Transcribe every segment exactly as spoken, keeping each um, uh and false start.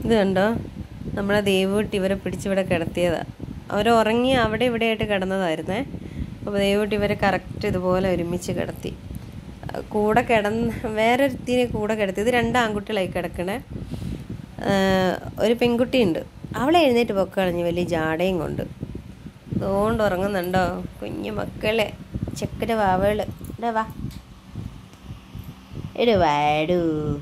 ഇത് കണ്ടോ, നമ്മളെ ദേവൂട്ടി ഇവരെ പിടിച്ചിവിടെ കിടത്തിയതാണ്. അവർ ഉറങ്ങി അവിടെ ഇവിടെ ആയിട്ട് കിടന്നതായിരുന്നേ. അപ്പോൾ ദേവൂട്ടി ഇവരെ കറക്റ്റ് ഇതുപോലെ ഒരുമിച്ച് കിടത്തി. കൂടെ കിടന്ന് വേറൊരുത്തിനെ കൂടെ കിടത്തി. ഇത് രണ്ട് ആൺകുട്ടികളായി കിടക്കണേ. ഒരു പെൺകുട്ടിയുണ്ട്, അവളെ എഴുന്നേറ്റ് പൊക്ക കളഞ്ഞ് വലിയ ജാടയും കൊണ്ട് അതുകൊണ്ട് ഉറങ്ങുന്നുണ്ടോ കുഞ്ഞു മക്കളെ, ചക്കര വാവകള്. ഇടാ വാ, ഇടു വാടൂ.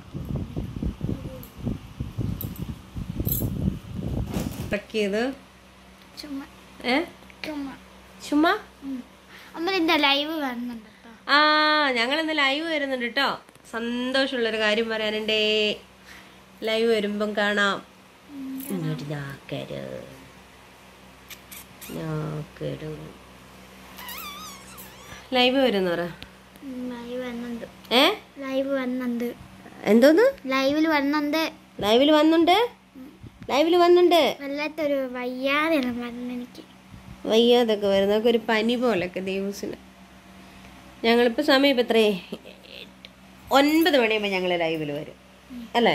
ഇത് ഏ ചുമ്മാ ലൈവ് വരുന്നുണ്ട്. ആ ഞങ്ങൾ ഇന്ന് ലൈവ് വരുന്നുണ്ട് കേട്ടോ. സന്തോഷമുള്ളൊരു കാര്യം പറയാനുണ്ടേ. ലൈവ് വരുമ്പം കാണാം. ഇങ്ങോട്ട് നാക്കരു നാക്കരു ലൈവ് വരുന്നോറ ഏ ലൈവ് വരുന്നുണ്ട്. എന്തോന്ന് ലൈവിൽ വരുന്നുണ്ട് ലൈവിൽ വന്നുണ്ട് ലൈവിൽ വന്നുണ്ട് വല്ലാത്തൊരു വയ്യാതെയാണ് വരുന്നത്. എനിക്ക് വയ്യാതൊക്കെ വരുന്നതൊക്കെ ഒരു പനി പോലൊക്കെ ദേവൂസിന്. ഞങ്ങളിപ്പോൾ സമയം ഇപ്പം എത്രയേ, ഒൻപത് മണിയാകുമ്പോൾ ഞങ്ങൾ ലൈവിൽ വരും അല്ലേ.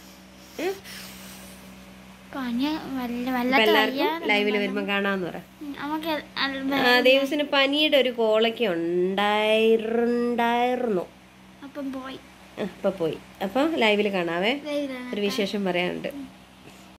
എല്ലാവർക്കും ലൈവിൽ വരുമ്പോൾ കാണാമെന്ന് പറ. ദേവൂസിന് പനിയുടെ ഒരു കോളൊക്കെ ഉണ്ടായിരുന്നുണ്ടായിരുന്നു അപ്പം പോയി അപ്പം പോയി. അപ്പം ലൈവിൽ കാണാവേ, ഒരു വിശേഷം പറയാനുണ്ട്.